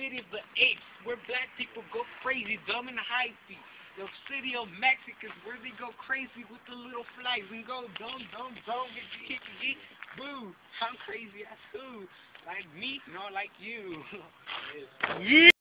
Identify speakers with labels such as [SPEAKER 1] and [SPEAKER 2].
[SPEAKER 1] city of the apes, where black people go crazy, dumb and high feet. The city of Mexicans, where they go crazy with the little flags and go dumb, get boo. I'm crazy as who? Like me? No, like you. Yeah.